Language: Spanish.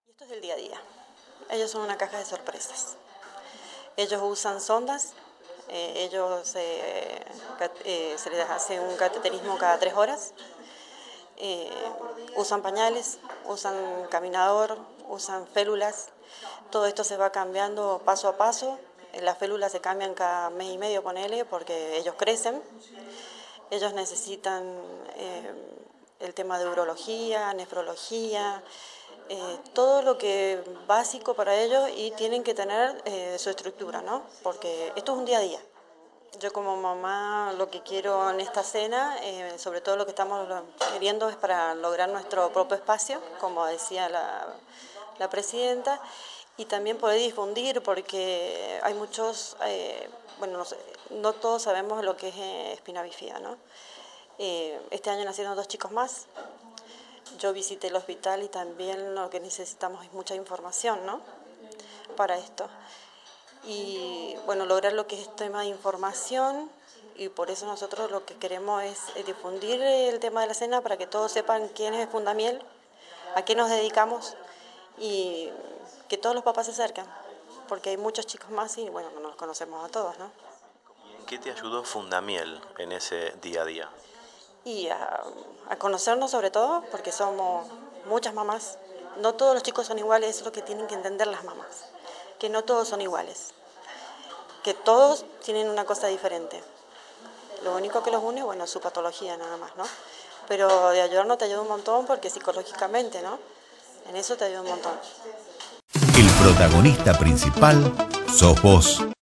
Esto es el día a día. Ellos son una caja de sorpresas. Ellos usan sondas, se les hace un cateterismo cada 3 horas, usan pañales, usan caminador, usan félulas. Todo esto se va cambiando paso a paso. Las félulas se cambian cada mes y medio, ponele, porque ellos crecen. Ellos necesitan el tema de urología, nefrología, todo lo que básico para ellos, y tienen que tener su estructura, ¿no? Porque esto es un día a día. Yo como mamá lo que quiero en esta cena, sobre todo lo que estamos queriendo es para lograr nuestro propio espacio, como decía la presidenta, y también poder difundir, porque hay muchos, bueno, no todos sabemos lo que es espina bífida, ¿no? Este año nacieron 2 chicos más. Yo visité el hospital y también lo que necesitamos es mucha información, ¿no? Para esto. Y bueno, lograr lo que es tema de información, y por eso nosotros lo que queremos es difundir el tema de la cena para que todos sepan quién es Fundamiel, a qué nos dedicamos y que todos los papás se acerquen, porque hay muchos chicos más y bueno, no nos conocemos a todos, ¿no? ¿En qué te ayudó Fundamiel en ese día a día? Y a conocernos sobre todo, porque somos muchas mamás. No todos los chicos son iguales, eso es lo que tienen que entender las mamás, que no todos son iguales, que todos tienen una cosa diferente. Lo único que los une, bueno, es su patología nada más, ¿no? Pero de ayudarnos te ayuda un montón, porque psicológicamente, ¿no? En eso te ayuda un montón. El protagonista principal sos vos.